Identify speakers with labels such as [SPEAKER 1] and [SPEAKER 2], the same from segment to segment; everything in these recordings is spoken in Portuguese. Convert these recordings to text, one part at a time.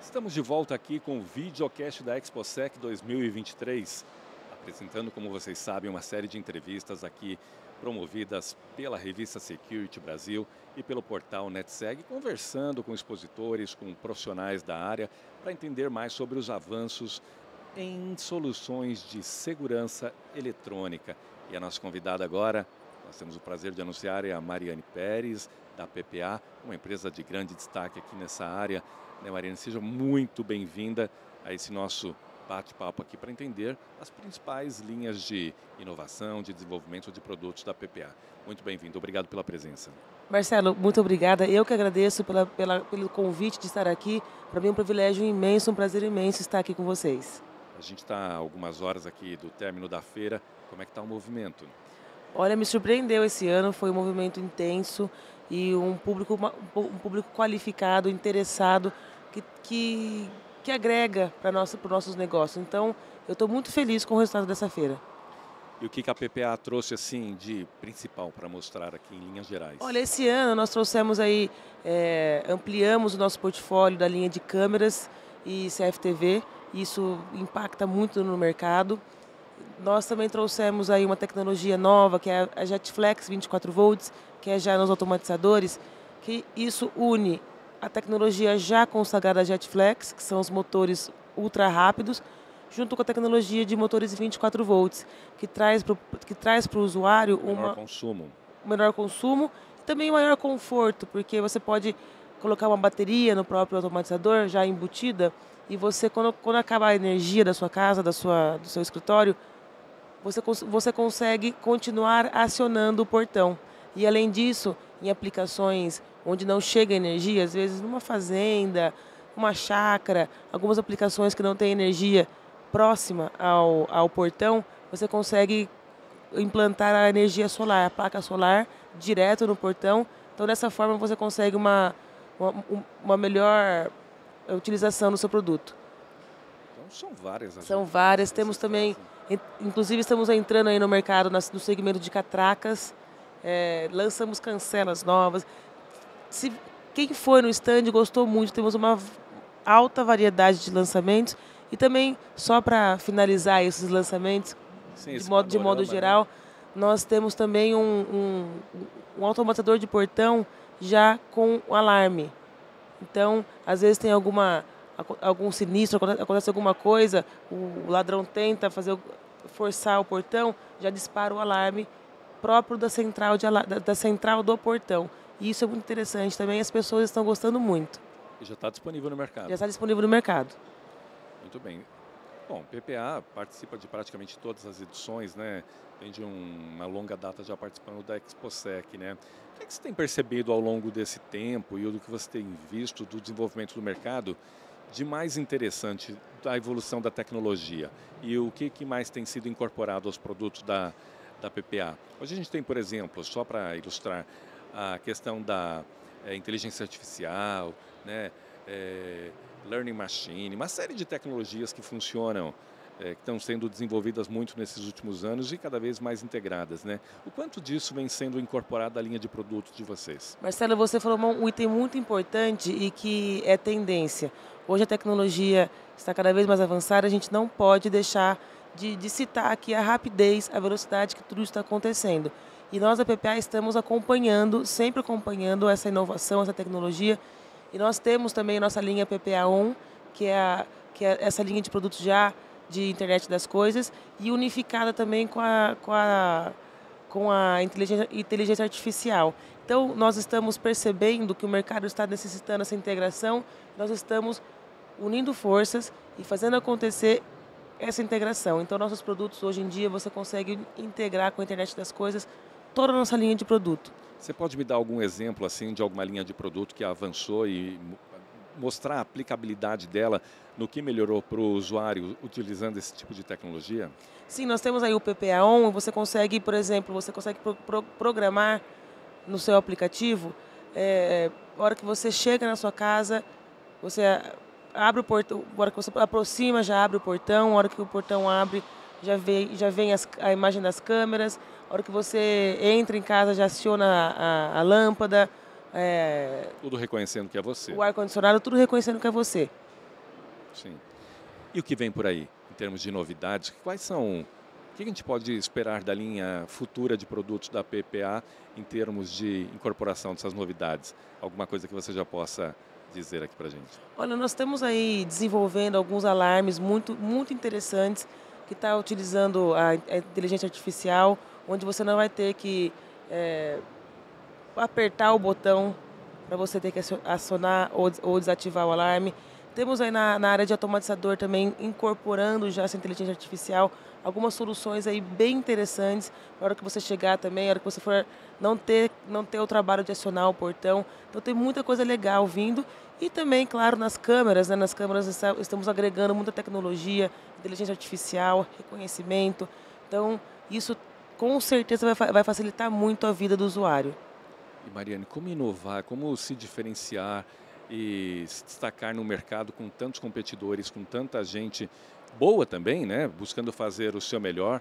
[SPEAKER 1] Estamos de volta aqui com o videocast da ExpoSec 2023, apresentando, como vocês sabem, uma série de entrevistas aqui promovidas pela revista Security Brasil e pelo portal NetSeg, conversando com expositores, com profissionais da área, para entender mais sobre os avanços em soluções de segurança eletrônica. E a nossa convidada agora, nós temos o prazer de anunciar, é a Mariane Pérez, da PPA, uma empresa de grande destaque aqui nessa área. Mariane, seja muito bem-vinda a esse nosso bate-papo aqui para entender as principais linhas de inovação, de desenvolvimento de produtos da PPA. Muito bem-vindo, obrigado pela presença.
[SPEAKER 2] Marcelo, muito obrigada. Eu que agradeço pelo convite de estar aqui. Para mim é um privilégio imenso, um prazer imenso estar aqui com vocês.
[SPEAKER 1] A gente está algumas horas aqui do término da feira. Como é que está o movimento?
[SPEAKER 2] Olha, me surpreendeu esse ano, foi um movimento intenso e um público qualificado, interessado, que agrega para os nossos negócios. Então, eu estou muito feliz com o resultado dessa feira.
[SPEAKER 1] E o que a PPA trouxe assim de principal para mostrar aqui em linhas gerais?
[SPEAKER 2] Olha, esse ano nós trouxemos aí, ampliamos o nosso portfólio da linha de câmeras e CFTV. Isso impacta muito no mercado. Nós também trouxemos aí uma tecnologia nova, que é a JetFlex 24 volts, que é já nos automatizadores, que isso une a tecnologia já consagrada JetFlex, que são os motores ultra rápidos, junto com a tecnologia de motores 24 volts, que traz para o usuário menor consumo e também maior conforto, porque você pode colocar uma bateria no próprio automatizador já embutida e você, quando acabar a energia da sua casa, do seu escritório, você consegue continuar acionando o portão. E além disso, em aplicações onde não chega energia, às vezes numa fazenda, uma chácara, algumas aplicações que não têm energia próxima ao portão, você consegue implantar a energia solar, a placa solar, direto no portão. Então, dessa forma, você consegue uma melhor utilização do seu produto.
[SPEAKER 1] Então, são várias.
[SPEAKER 2] São várias. Temos também, inclusive, estamos entrando aí no mercado, no segmento de catracas. Lançamos cancelas novas. Quem foi no stand gostou muito, temos uma alta variedade de lançamentos e também, só para finalizar esses lançamentos,
[SPEAKER 1] sim,
[SPEAKER 2] de modo geral, nós temos também um automatizador de portão já com alarme. Então, às vezes tem algum sinistro, acontece alguma coisa, o ladrão tenta forçar o portão, já dispara o alarme próprio da central do portão. E isso é muito interessante também, as pessoas estão gostando muito.
[SPEAKER 1] E já está disponível no mercado?
[SPEAKER 2] Já está disponível no mercado.
[SPEAKER 1] Muito bem. Bom, PPA participa de praticamente todas as edições, né? Tem de uma longa data já participando da ExpoSec, né? O que você tem percebido ao longo desse tempo e do que você tem visto do desenvolvimento do mercado de mais interessante da evolução da tecnologia? E o que mais tem sido incorporado aos produtos da PPA? Hoje a gente tem, por exemplo, só para ilustrar, a questão da inteligência artificial, né? Learning Machine, uma série de tecnologias que funcionam, que estão sendo desenvolvidas muito nesses últimos anos e cada vez mais integradas, né? O quanto disso vem sendo incorporado à linha de produtos de vocês?
[SPEAKER 2] Marcelo, você falou um item muito importante e que é tendência. Hoje a tecnologia está cada vez mais avançada, a gente não pode deixar de citar aqui a rapidez, a velocidade que tudo está acontecendo. E nós da PPA estamos sempre acompanhando essa inovação, essa tecnologia. E nós temos também a nossa linha PPA-On, que é essa linha de produtos já de internet das coisas e unificada também com a inteligência artificial. Então, nós estamos percebendo que o mercado está necessitando dessa integração, nós estamos unindo forças e fazendo acontecer essa integração. Então, nossos produtos, hoje em dia, você consegue integrar com a internet das coisas toda a nossa linha de produto.
[SPEAKER 1] Você pode me dar algum exemplo assim de alguma linha de produto que avançou e mostrar a aplicabilidade dela no que melhorou para o usuário utilizando esse tipo de tecnologia?
[SPEAKER 2] Sim, nós temos aí o PPA-On, você consegue, por exemplo, programar no seu aplicativo, a hora que você chega na sua casa, você abre o portão, a hora que você aproxima, já abre o portão, a hora que o portão abre, já vem a imagem das câmeras, a hora que você entra em casa, já aciona a lâmpada.
[SPEAKER 1] Tudo reconhecendo que é você.
[SPEAKER 2] O ar-condicionado, tudo reconhecendo que é você.
[SPEAKER 1] Sim. E o que vem por aí, em termos de novidades? Quais são... O que a gente pode esperar da linha futura de produtos da PPA em termos de incorporação dessas novidades? Alguma coisa que você já possa dizer aqui para a gente?
[SPEAKER 2] Olha, nós estamos aí desenvolvendo alguns alarmes muito interessantes que está utilizando a inteligência artificial, onde você não vai ter que apertar o botão para você ter que acionar ou desativar o alarme. Temos aí na área de automatizador também, incorporando já essa inteligência artificial, algumas soluções aí bem interessantes, na hora que você chegar também, na hora que você for não ter o trabalho de acionar o portão. Então tem muita coisa legal vindo. E também, claro, nas câmeras, né? Nas câmeras estamos agregando muita tecnologia, inteligência artificial, reconhecimento. Então isso com certeza vai facilitar muito a vida do usuário.
[SPEAKER 1] E Mariane, como inovar, como se diferenciar e se destacar no mercado com tantos competidores, com tanta gente boa também, né? Buscando fazer o seu melhor,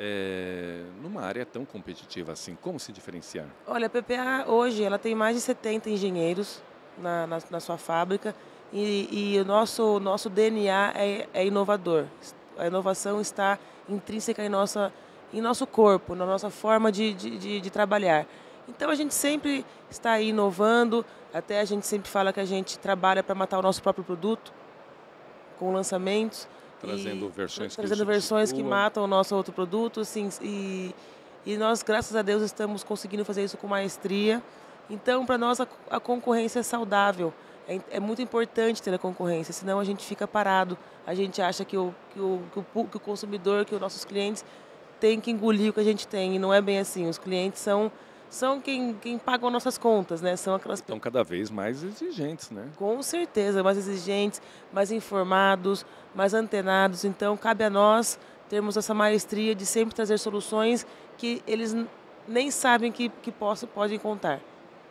[SPEAKER 1] numa área tão competitiva assim. Como se diferenciar?
[SPEAKER 2] Olha, a PPA hoje ela tem mais de 70 engenheiros na sua fábrica e o nosso DNA é inovador. A inovação está intrínseca em nosso corpo, na nossa forma de trabalhar. Então a gente sempre está aí inovando, até a gente sempre fala que a gente trabalha para matar o nosso próprio produto, com lançamentos.
[SPEAKER 1] Trazendo
[SPEAKER 2] versões que matam o nosso outro produto, assim, e nós, graças a Deus, estamos conseguindo fazer isso com maestria. Então, para nós, a concorrência é saudável. É muito importante ter a concorrência, senão a gente fica parado. A gente acha que o consumidor, que os nossos clientes têm que engolir o que a gente tem, e não é bem assim. Os clientes são quem pagam nossas contas, né? São aquelas...
[SPEAKER 1] Estão cada vez mais exigentes, né?
[SPEAKER 2] Com certeza, mais exigentes, mais informados, mais antenados. Então, cabe a nós termos essa maestria de sempre trazer soluções que eles nem sabem que podem contar.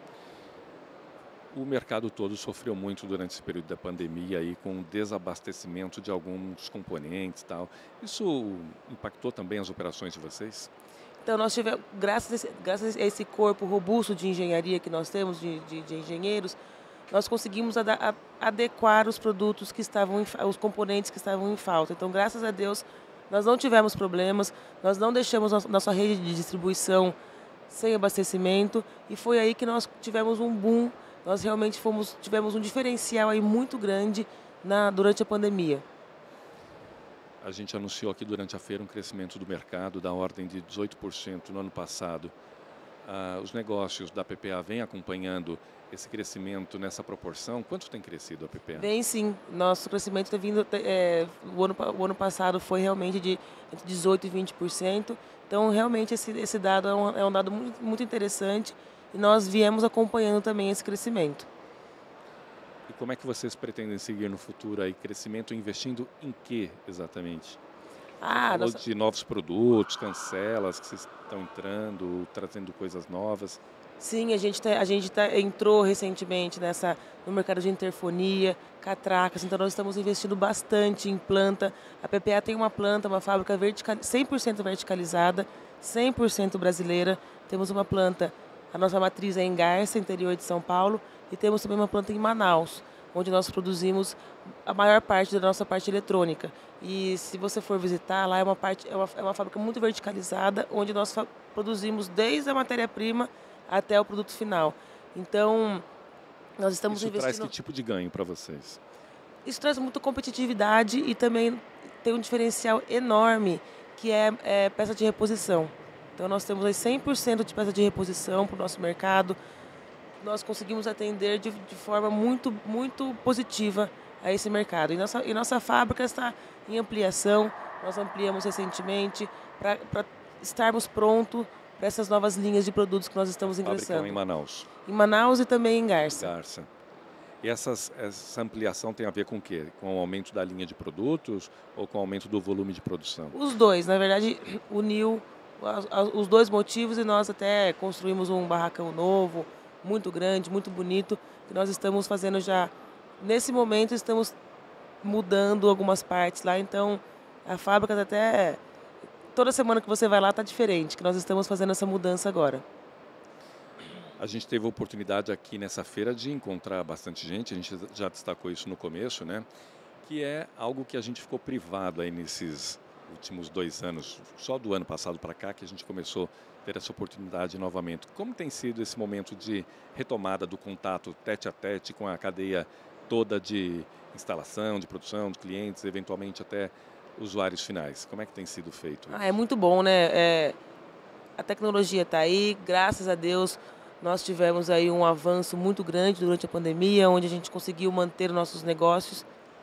[SPEAKER 1] O mercado todo sofreu muito durante esse período da pandemia aí com o desabastecimento de alguns componentes e tal. Isso impactou também as operações de vocês?
[SPEAKER 2] Então, nós tivemos, graças a esse corpo robusto de engenharia que nós temos, de engenheiros, nós conseguimos adequar os produtos os componentes que estavam em falta. Então, graças a Deus, nós não tivemos problemas, nós não deixamos a nossa rede de distribuição sem abastecimento e foi aí que nós tivemos um boom, nós realmente tivemos um diferencial aí muito grande durante a pandemia.
[SPEAKER 1] A gente anunciou aqui durante a feira um crescimento do mercado da ordem de 18% no ano passado. Os negócios da PPA vêm acompanhando esse crescimento nessa proporção? Quanto tem crescido a PPA?
[SPEAKER 2] Vem sim. Nosso crescimento está vindo... o ano passado foi realmente de entre 18% e 20%. Então, realmente, esse dado é um dado muito interessante e nós viemos acompanhando também esse crescimento.
[SPEAKER 1] E como é que vocês pretendem seguir no futuro aí? Crescimento investindo em quê exatamente? Falou de novos produtos, cancelas que vocês estão entrando, trazendo coisas novas.
[SPEAKER 2] Sim, a gente entrou recentemente no mercado de interfonia, catracas, então nós estamos investindo bastante em planta. A PPA tem uma fábrica 100% verticalizada, 100% brasileira. Temos uma planta, a nossa matriz é em Garça, interior de São Paulo, e temos também uma planta em Manaus, onde nós produzimos a maior parte da nossa parte eletrônica. E se você for visitar, lá é uma fábrica muito verticalizada, onde nós produzimos desde a matéria-prima até o produto final. Então, nós estamos investindo...
[SPEAKER 1] Isso traz que tipo de ganho para vocês?
[SPEAKER 2] Isso traz muita competitividade e também tem um diferencial enorme, que é peça de reposição. Então, nós temos aí 100% de peça de reposição para o nosso mercado. Nós conseguimos atender de forma muito positiva a esse mercado. E nossa fábrica está em ampliação, nós ampliamos recentemente para estarmos prontos para essas novas linhas de produtos que nós estamos ingressando.
[SPEAKER 1] Fábrica em Manaus.
[SPEAKER 2] Em Manaus e também em Garça.
[SPEAKER 1] E essa ampliação tem a ver com o quê? Com o aumento da linha de produtos ou com o aumento do volume de produção?
[SPEAKER 2] Os dois, na verdade, uniu os dois motivos e nós até construímos um barracão novo, muito grande, muito bonito, que nós estamos fazendo já. Nesse momento estamos mudando algumas partes lá, então a fábrica até... Toda semana que você vai lá está diferente, que nós estamos fazendo essa mudança agora.
[SPEAKER 1] A gente teve a oportunidade aqui nessa feira de encontrar bastante gente, a gente já destacou isso no começo, né? que é algo que a gente ficou privado aí nesses últimos 2 anos, só do ano passado para cá que a gente começou a ter essa oportunidade novamente. Como tem sido esse momento de retomada do contato tete a tete com a cadeia toda de instalação, de produção, de clientes, eventualmente até usuários finais? Como é que tem sido feito isso?
[SPEAKER 2] É muito bom, né? A tecnologia está aí, graças a Deus. Nós tivemos aí um avanço muito grande durante a pandemia, onde a gente conseguiu manter nossos negócios.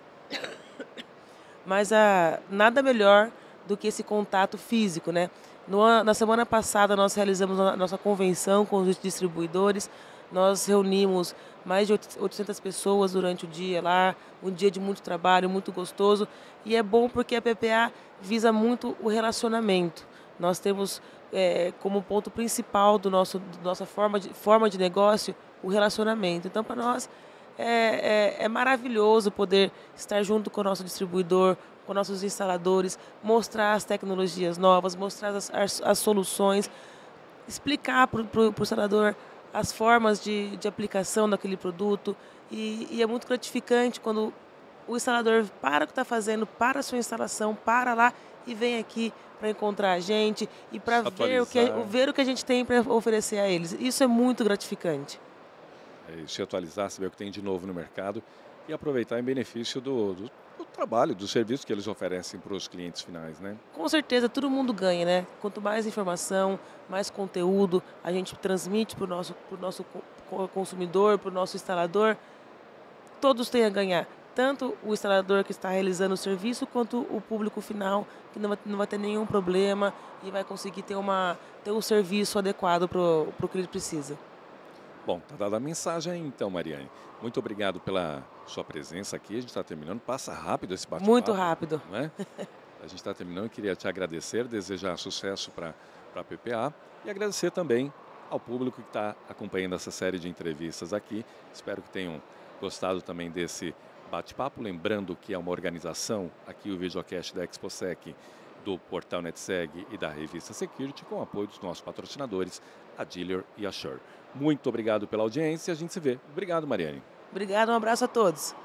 [SPEAKER 2] Mas nada melhor do que esse contato físico, né? Na semana passada nós realizamos a nossa convenção com os distribuidores. Nós reunimos mais de 800 pessoas durante o dia lá, um dia de muito trabalho, muito gostoso. E é bom porque a PPA visa muito o relacionamento. Nós temos como ponto principal do nossa forma de negócio o relacionamento. Então, para nós, é maravilhoso poder estar junto com o nosso distribuidor, com nossos instaladores, mostrar as tecnologias novas, mostrar as soluções, explicar para o instalador as formas de aplicação daquele produto. E é muito gratificante quando o instalador para o que está fazendo, para a sua instalação, para lá e vem aqui para encontrar a gente e para ver o que a gente tem para oferecer a eles. Isso é muito gratificante.
[SPEAKER 1] Se atualizar, saber o que tem de novo no mercado e aproveitar em benefício do trabalho, do serviço que eles oferecem para os clientes finais, né?
[SPEAKER 2] Com certeza, todo mundo ganha, né? Quanto mais informação, mais conteúdo a gente transmite para o nosso consumidor, para o nosso instalador, todos têm a ganhar. Tanto o instalador que está realizando o serviço, quanto o público final, que não vai ter nenhum problema e vai conseguir ter um serviço adequado para o que ele precisa.
[SPEAKER 1] Bom, está dada a mensagem então, Mariane. Muito obrigado pela sua presença aqui. A gente está terminando. Passa rápido esse bate-papo.
[SPEAKER 2] Muito rápido.
[SPEAKER 1] Não é? A gente está terminando. Eu queria te agradecer, desejar sucesso para a PPA e agradecer também ao público que está acompanhando essa série de entrevistas aqui. Espero que tenham gostado também desse bate-papo. Lembrando que é uma organização, aqui o videocast da ExpoSec, do portal NetSeg e da revista Security, com o apoio dos nossos patrocinadores, a Dealer e a Shure. Muito obrigado pela audiência, a gente se vê. Obrigado, Mariane.
[SPEAKER 2] Obrigado, um abraço a todos.